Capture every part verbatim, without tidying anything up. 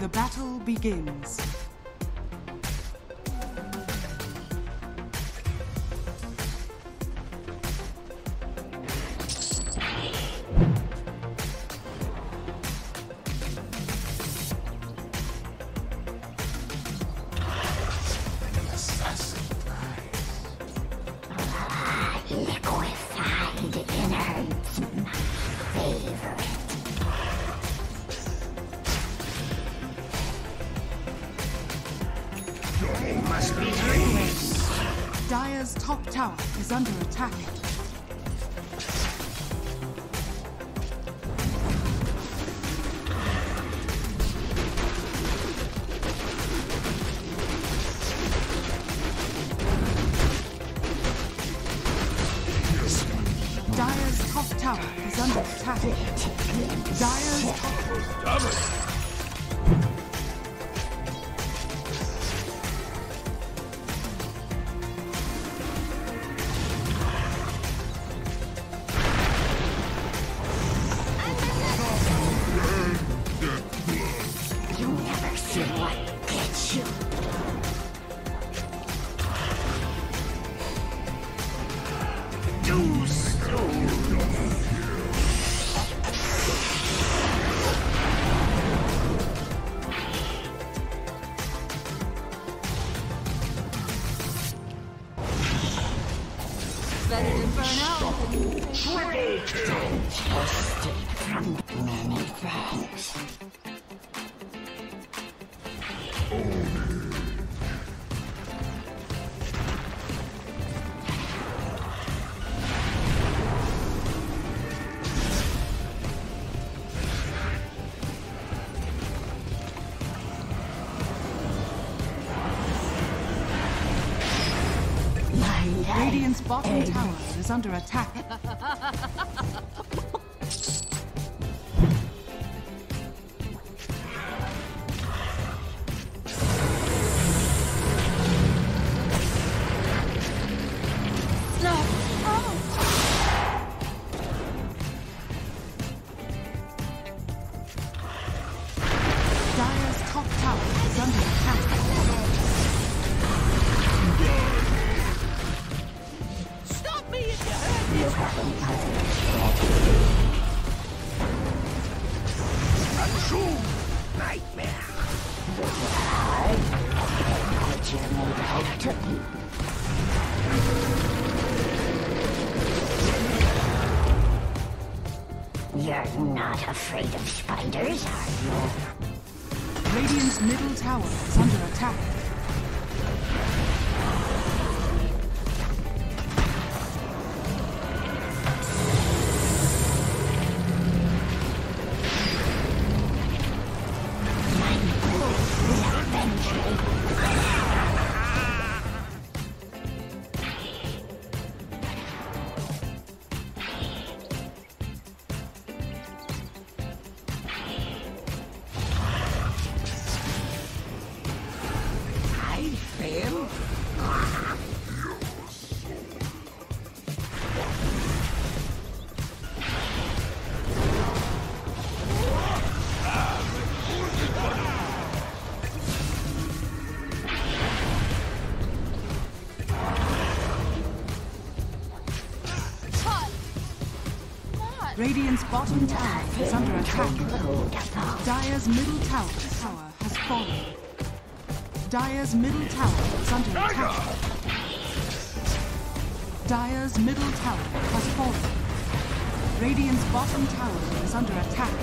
The battle begins. Dire's top tower is under attack. Dire's top tower is under attack. Dire's top... Radiant's bottom tower is under attack. Dire's top tower is under attack. Nightmare. You're not afraid of spiders, are you? Radiant's middle tower is under attack. Radiant's bottom tower is under attack. Dire's middle tower, tower has fallen. Dire's middle tower is under attack. Dire's middle tower has fallen. Radiant's bottom tower is under attack.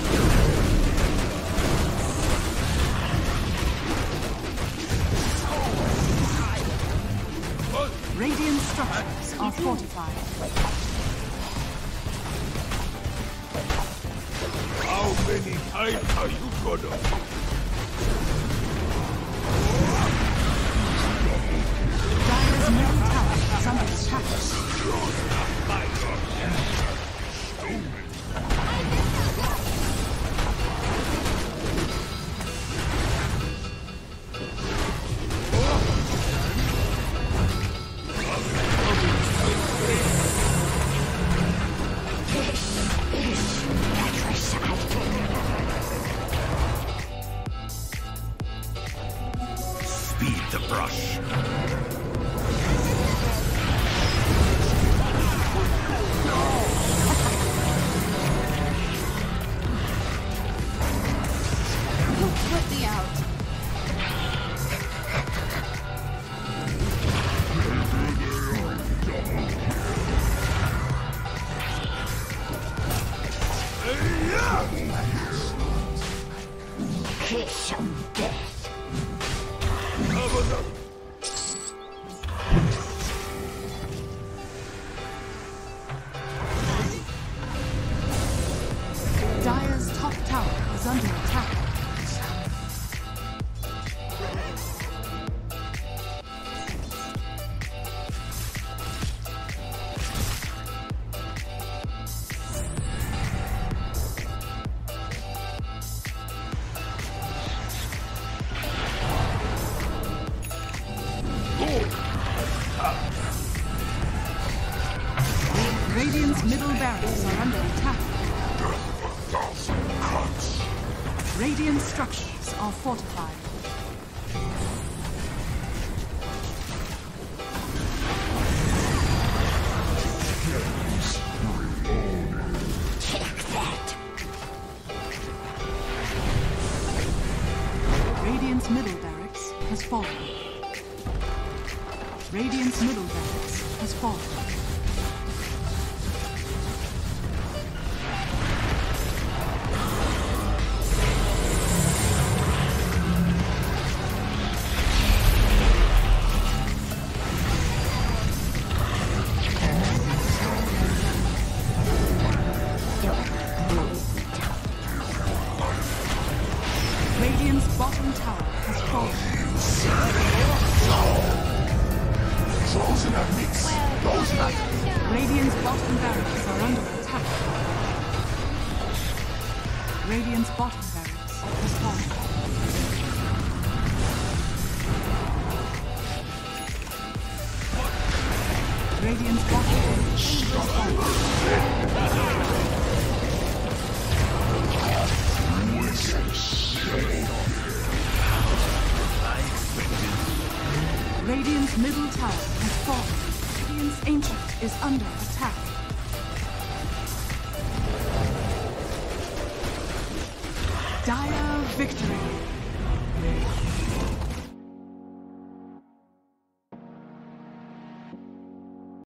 Radiant structures are fortified. How many times are you gonna? Dire's middle tower is under attack. is under attack. Radiant's middle barracks are under attack. Radiant structures are fortified. Take that. Radiant's middle barracks has fallen. Radiant's middle barracks has fallen. Radiant's bottom tower has fallen. Radiant's bottom barracks are under attack. Radiant's bottom barracks has fallen. Radiant's bottom barracks has fallen. Radiant's middle tower has fallen. Radiant's ancient is under attack. Dire victory.